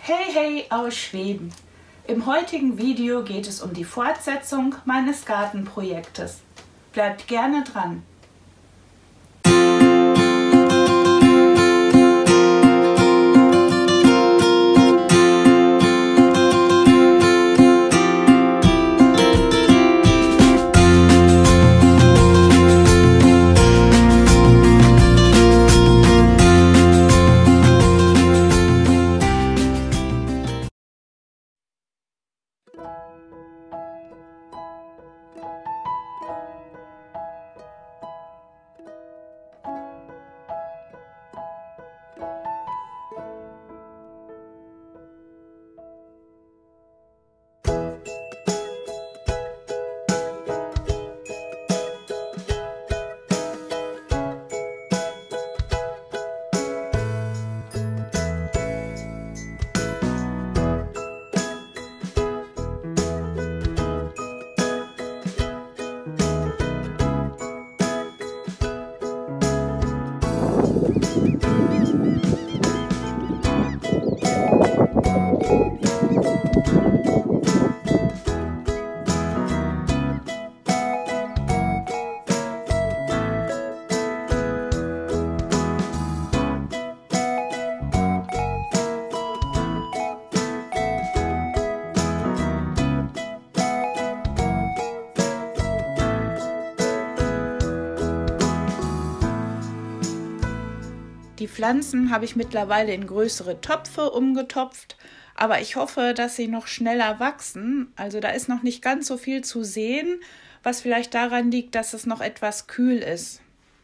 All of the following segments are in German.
Hey hey aus Schweden! Im heutigen Video geht es um die Fortsetzung meines Gartenprojektes. Bleibt gerne dran! Die Pflanzen habe ich mittlerweile in größere Töpfe umgetopft, aber ich hoffe, dass sie noch schneller wachsen. Also da ist noch nicht ganz so viel zu sehen, was vielleicht daran liegt, dass es noch etwas kühl ist.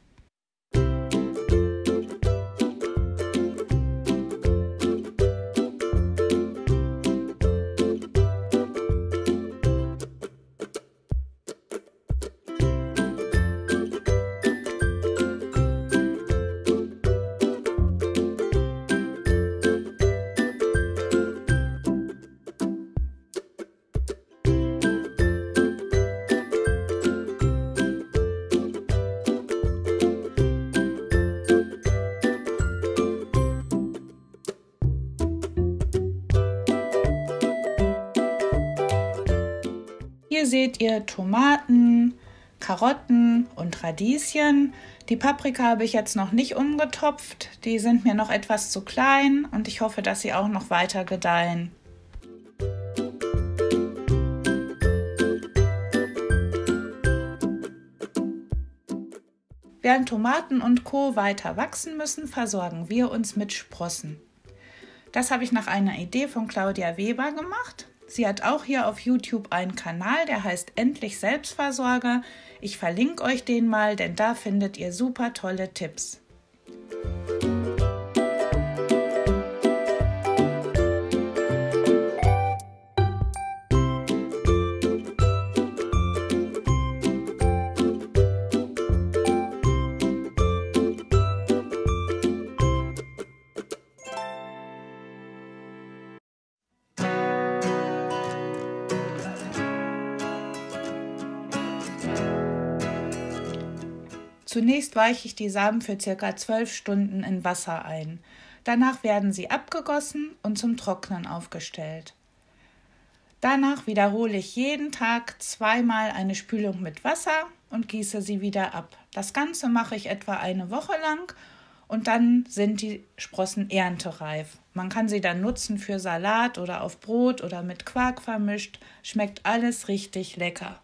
Hier seht ihr Tomaten, Karotten und Radieschen. Die Paprika habe ich jetzt noch nicht umgetopft. Die sind mir noch etwas zu klein und ich hoffe, dass sie auch noch weiter gedeihen. Während Tomaten und Co. weiter wachsen müssen, versorgen wir uns mit Sprossen. Das habe ich nach einer Idee von Claudia Weber gemacht. Sie hat auch hier auf YouTube einen Kanal, der heißt Endlich Selbstversorger. Ich verlinke euch den mal, denn da findet ihr super tolle Tipps. Zunächst weiche ich die Samen für ca. 12 Stunden in Wasser ein. Danach werden sie abgegossen und zum Trocknen aufgestellt. Danach wiederhole ich jeden Tag zweimal eine Spülung mit Wasser und gieße sie wieder ab. Das Ganze mache ich etwa eine Woche lang und dann sind die Sprossen erntereif. Man kann sie dann nutzen für Salat oder auf Brot oder mit Quark vermischt. Schmeckt alles richtig lecker.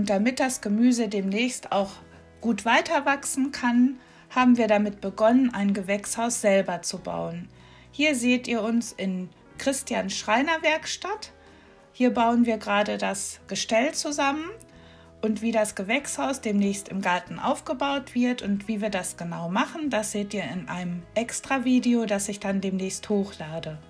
Und damit das Gemüse demnächst auch gut weiter wachsen kann, haben wir damit begonnen, ein Gewächshaus selber zu bauen. Hier seht ihr uns in Christians Schreinerwerkstatt. Hier bauen wir gerade das Gestell zusammen und wie das Gewächshaus demnächst im Garten aufgebaut wird und wie wir das genau machen, das seht ihr in einem extra Video, das ich dann demnächst hochlade.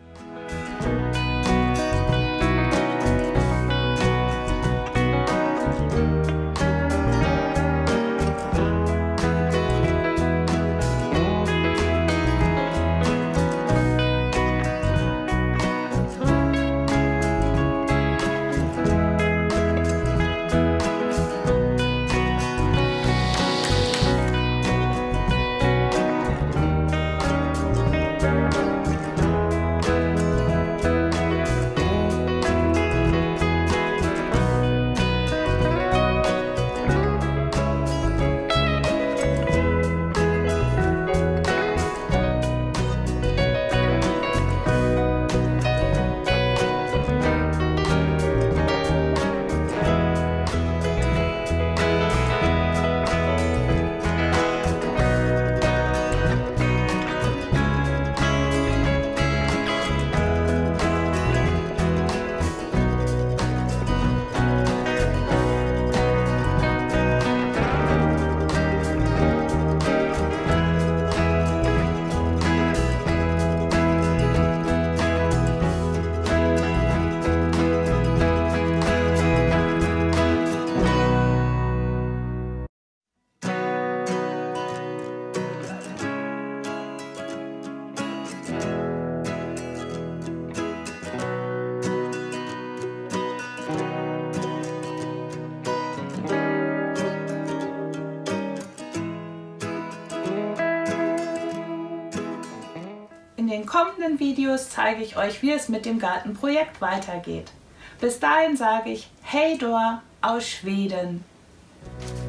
In den kommenden Videos zeige ich euch, wie es mit dem Gartenprojekt weitergeht. Bis dahin sage ich Hej då aus Schweden!